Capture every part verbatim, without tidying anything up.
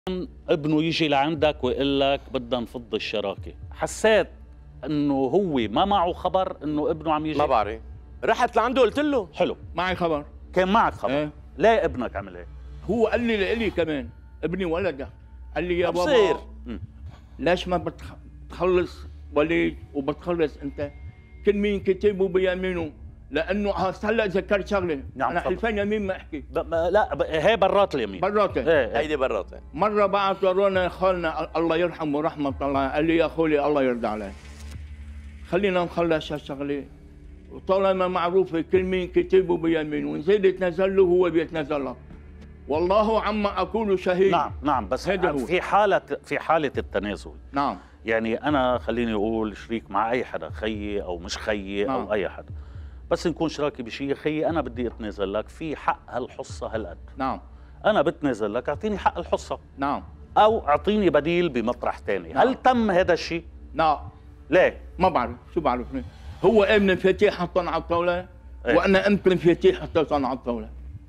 ابنه يجي لعندك ويقول لك بدنا نفض الشراكه، حسيت انه هو ما معه خبر انه ابنه عم يجي؟ ما بعرف، رحت لعنده قلت له حلو، معي خبر. كان معك خبر؟ ايه. ليه ابنك عمل هيك؟ هو قال لي لإلي كمان، ابني ولده قال لي يا بابا بصير ليش ما بتخلص وليد وبتخلص انت؟ كل مين كتبه بيمينه، لانه هلا ذكرت شغله. نعم انا حلفان يمين ما احكي. ب... ب... لا ب... هي برات اليمين. براته. ايه هيدي براته. مره بعت ورونا خالنا الله يرحمه رحمه الله، قال لي يا خولي الله يرضى عليك خلينا نخلص هالشغله، وطالما معروفه كل مين كتبه بيمينه، وان زيد تنزل له هو بيتنزل لك. والله عما اقول شهيد. نعم نعم، بس هو. في حاله في حاله التنازل، نعم، يعني انا خليني اقول شريك مع اي حدا، خيي او مش خيي نعم. او اي حدا، بس نكون شراكي بشيء، يا خيي انا بدي اتنازل لك في حق هالحصه هالقد، نعم، انا بتنازل لك، اعطيني حق الحصه، نعم، او اعطيني بديل بمطرح ثاني. نعم. هل تم هذا الشيء؟ نعم. ليه؟ ما بعرف، شو بعرفني؟ هو ابن المفاتيح حطهم على الطاوله، ايه؟ وانا قمت المفاتيح حطيتهم على الطاوله.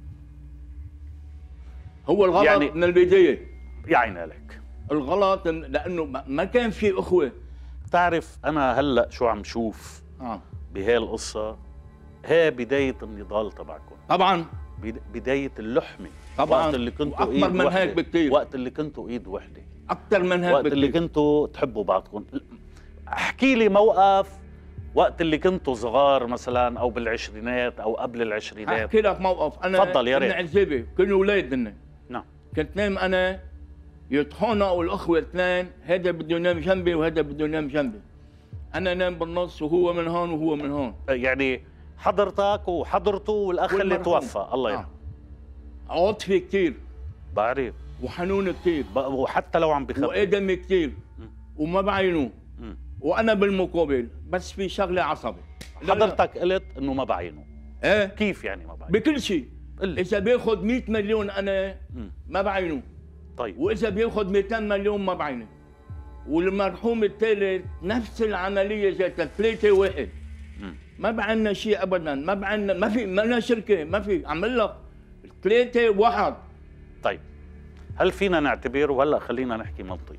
هو الغلط يعني يعني من البدايه. يا عيني عليك. الغلط لانه ما كان في اخوه. بتعرف انا هلا شو عم شوف اه بهي القصه؟ هي بدايه النضال تبعكم، طبعا، بداية اللحمة، طبعا، وقت اللي كنتوا اكبر ايد من وحدة، هيك بكثير، وقت اللي كنتوا ايد وحده، اكثر من هيك وقت بكتير. اللي كنتوا تحبوا بعضكم. احكي لي موقف وقت اللي كنتوا صغار مثلا، او بالعشرينات او قبل العشرينات. احكي لك موقف. انا تفضل يا ريت. من عزيبه كنا اولاد هن. نعم. كنت نام انا يطحونا والاخوه اثنين، هذا بده ينام جنبي وهذا بده ينام جنبي، انا نام بالنص وهو من هون وهو من هون. يعني حضرتك وحضرته والاخ اللي توفى الله يرحمه. آه. عاطفي كثير، بعرف، وحنون كثير، وحتى لو عم بخبي، وادمي كثير، وما بعينه، وانا بالمقابل بس في شغله عصبي. حضرتك قلت انه ما بعينه. ايه؟ كيف يعني ما بعينه؟ بكل شيء. اذا بياخذ مئة مليون انا ما بعينه. طيب. واذا بياخذ مئتين مليون ما بعينه. والمرحوم الثالث نفس العمليه ذاتها، ثلاثه واحد. مم. ما بعنا شيء ابدا، ما بعنا، ما في، ما لنا شركه، ما في، عمل لك ثلاثه واحد. طيب هل فينا نعتبر، وهلا خلينا نحكي منطقي،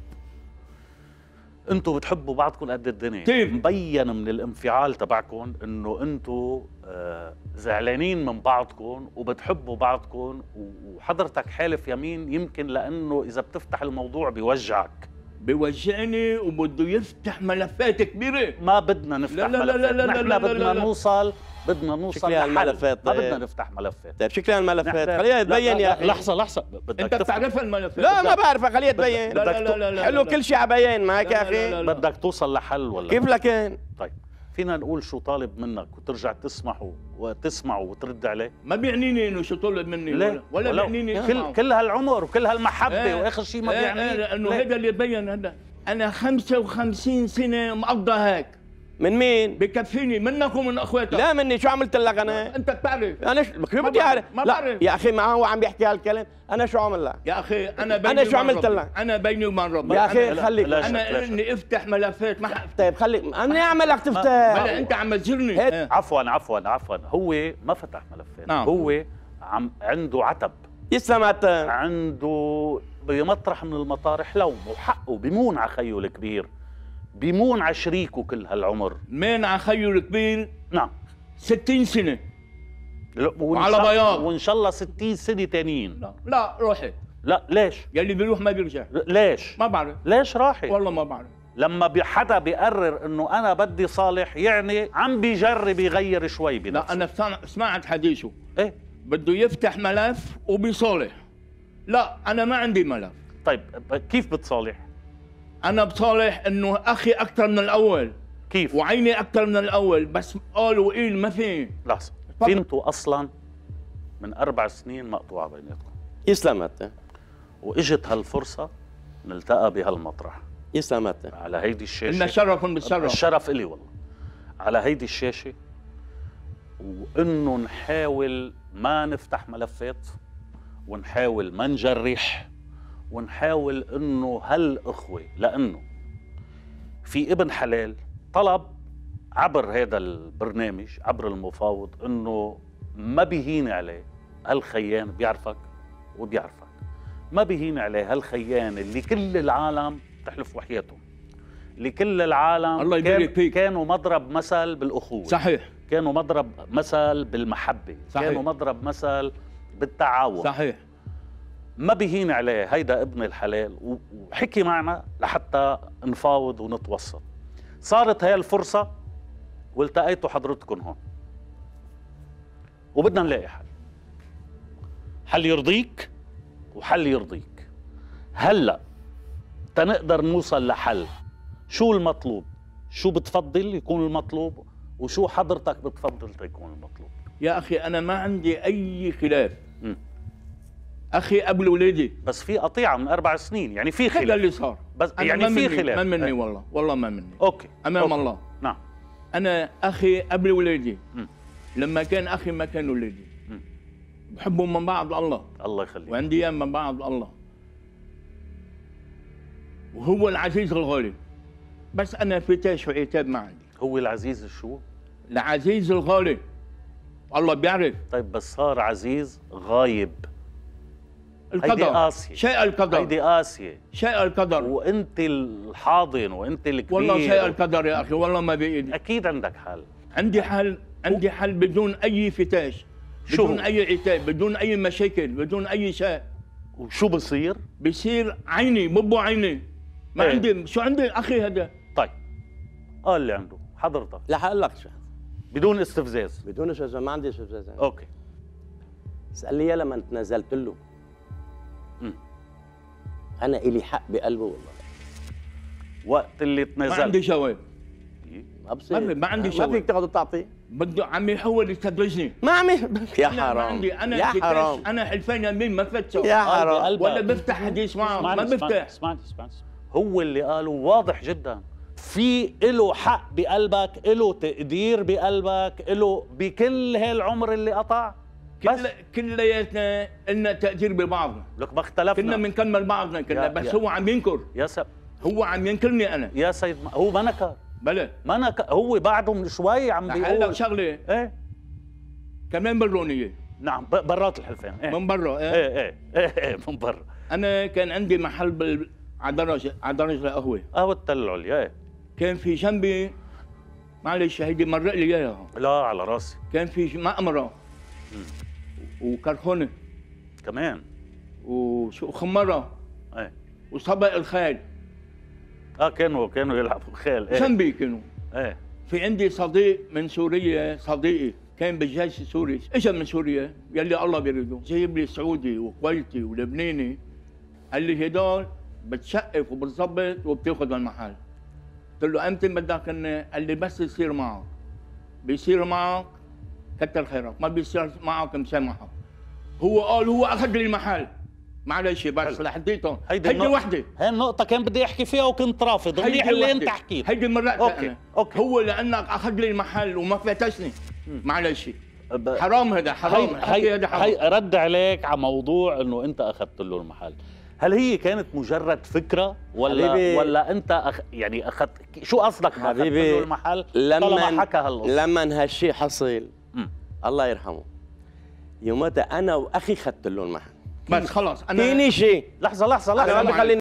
انتوا بتحبوا بعضكم قد الدنيا، كيف؟ مبين من الانفعال تبعكم انه انتوا آه زعلانين من بعضكم وبتحبوا بعضكم، وحضرتك حالف يمين يمكن لانه اذا بتفتح الموضوع بيوجعك. بيوجعني وبده يفتح ملفات كبيره. ما بدنا نفتح لا لا لا ملفات، لا لا نحن لا بدنا لا لا. نوصل بدنا نوصل شكلها الملفات. ما بدنا نفتح ملفات. طيب شكلها الملفات خليها تبين يا اخي. لحظه لحظه، انت بتعرفها الملفات؟ لا ما بعرفها، خليها تبين. لا لا لا لا لا حلو كل شيء عبين معك يا اخي. بدك توصل لحل ولا كيف لكن؟ طيب فينا نقول شو طالب منك وترجع تسمحوا وتسمعوا وترد عليه؟ ما بيعنيني انه شو طلب مني، ولا ولا, ولا بيعنيني كل كل هالعمر وكل هالمحبه ايه واخر شيء ما ايه بيعني ايه لانه هذا اللي بين. هذا انا خمسة وخمسين سنه مقضى هيك. من مين؟ بكفيني منك ومن اخواتك. لا مني، شو عملت لك انا؟ انت بتعرف. انا شو بدي اعرف؟ ما لا بعرف يا اخي، ما هو عم بيحكي هالكلام، انا شو عمل لك؟ يا اخي انا بيني انا شو وبين عملت ربي. لك؟ انا بيني وبين ربي يا اخي أنا خليك، انا اني افتح ملفات ما طيب خليك، انا اعمل لك تفتح. بلا انت عم تزرني. عفوا عفوا عفوا، هو ما فتح ملفات. نعم. هو عم عنده عتب، يسلم عتب، عنده بمطرح من المطارح لوم، وحقه بيمون على خيه الكبير، بيمون على شريكه كل هالعمر. مين على خيه الكبير؟ نعم. ستين سنه وعلى بياض، وان شاء الله ستين سنه ثانيين. لا لا روحت. لا ليش؟ يلي بيروح ما بيرجع. ليش؟ ما بعرف. ليش راحت؟ والله ما بعرف. لما حدا بيقرر انه انا بدي صالح، يعني عم بيجرب يغير شوي بنفسه. لا انا سمعت حديثه. ايه؟ بده يفتح ملف وبيصالح. لا انا ما عندي ملف. طيب كيف بتصالح؟ انا بصالح انه اخي اكثر من الاول. كيف؟ وعيني اكثر من الاول، بس قال وقيل ما في. لحظه، انتوا اصلا من اربع سنين مقطوعه بيناتكم. يسلمت. واجت هالفرصه نلتقى بهالمطرح. يسلمت. على هيدي الشاشه. إن شرف بالشرف. الشرف الي والله. على هيدي الشاشه، وانه نحاول ما نفتح ملفات، ونحاول ما نجرح، ونحاول انه هالاخوه، لانه في ابن حلال طلب عبر هذا البرنامج، عبر المفاوض، انه ما بيهين عليه هالخيان، بيعرفك وبيعرفك، ما بيهين عليه هالخيان اللي كل العالم تحلف وحياتهم، اللي كل العالم الله يبارك كان فيك. كانوا مضرب مثل بالاخوه، صحيح كانوا مضرب مثل بالمحبه، صحيح. كانوا مضرب مثل بالتعاون. صحيح. ما بيهين عليه هيدا ابن الحلال، و- وحكي معنا لحتى نفاوض ونتوسط. صارت هاي الفرصه والتقيتوا حضرتكم هون، وبدنا نلاقي حل، حل يرضيك وحل يرضيك. هلا تنقدر نوصل لحل، شو المطلوب؟ شو بتفضل يكون المطلوب؟ وشو حضرتك بتفضل تكون المطلوب؟ يا اخي انا ما عندي اي خلاف. م. اخي قبل ولادي بس في قطيعه من اربع سنين، يعني في هذا خلاف. اللي صار. بس أنا يعني ما في مني خلاف. ما مني إيه. والله والله ما مني. اوكي امام أوكي. الله. نعم. انا اخي قبل ولادي م. لما كان اخي ما كان ولادي م. بحبهم من بعض الله، الله يخليك. وعندي ايام من بعض الله، وهو العزيز الغالي. بس انا فتاش وعتاب ما عندي. هو العزيز شو؟ العزيز الغالي الله بيعرف. طيب بس صار عزيز غايب. هيدي القدر قاسية. شيء القدر هيدي قاسية، شيء القدر وانت الحاضن وانت الكبير. والله شيء القدر يا اخي، والله ما بايدي. اكيد عندك حل. عندي حل، عندي حل بدون اي فتاش، شو بدون هو؟ اي عتاب، بدون اي مشاكل، بدون اي شيء. وشو بصير؟ بصير عيني ببو عيني. ما إيه. عندي شو عندي اخي هذا. طيب قال اللي عنده حضرتك رح اقول لك شو بدون استفزاز. بدون شجاع، ما عندي شجاع. اوكي. اسال لي لما تنازلت له مم. انا الي حق بقلبه والله. وقت اللي ما عندي تنازلت جواب. ما بصير، ما في- ما عندي ما جواب. فيك تاخذ وتعطي. بده عم يحاول يستدرجني. ما عم ي- يا أنا ما حرام عندي انا يا فتاش، حرام انا حلفان يمين ما فتشه يا حرام. قلبي. ولا بفتح حديث معه، ما اسمعني اسمعني بفتح. اسمعني اسمعني. هو اللي قاله واضح جدا. في له حق بقلبك، له تقدير بقلبك، له بكل هالعمر اللي قطع. بس كل كلياتنا لنا تقدير ببعضنا، لك ما اختلفنا. كنا بنكمل بعضنا كنا، يا- بس يا- هو عم ينكر، يا سب هو عم ينكرني انا. يا سيد ما هو ما نكر، بلا ما نكر، هو بعده من شوي عم رح اقول لك بيقول. شغله ايه كمان برونيه نعم، ب- برات الحلفان. ايه من برا. إيه؟ ايه ايه ايه, إيه من برا. انا كان عندي محل بال... على درجه على درجه القهوه، قهوة التل العليا. ايه كان في جنبي، معلش هيدي مرق لي اياها، لا على راسي كان في مأمرة وكرخونه كمان. وشو خمره ايه وصبق الخيل اه كانوا كانوا يلعبوا خيل. ايه جنبي كانوا. ايه في عندي صديق من سوريا، صديقي كان بالجيش السوري، اجى من سوريا يلي الله بيريده، جايب لي سعودي وكويتي ولبناني، قال لي هدول بتشقف وبتظبط وبتاخذ المحل. قلت له امتى بدك إني؟ قال لي بس يصير معك، بيصير معك كتر خيرك، ما بيصير معك مسامحك. هو قال هو اخذ لي المحل، معلش بس لحديتهم، هيدي هيدي النق- وحده، هاي النقطة كان بدي احكي فيها وكنت رافض. منيح اللي انت حكيت. هيدي مرقت أوكي، انا. أوكي. هو لانك اخذ لي المحل وما فتشني، معلش ب- حرام هذا، حرام هي الحكي هي هذا حرام. هي رد عليك على موضوع انه انت اخذت له المحل. هل هي كانت مجرد فكرة ولا حبيبي. ولا انت أخ يعني اخذت شو قصدك ما اخذت حبيبي له المحل طالما لما حكى هالقصة؟ لما هالشيء حصل مم. الله يرحمه، يومتها انا واخي اخذت له المحل. بس خلص انا فيني شيء لحظة لحظة لحظة انا ما بخلي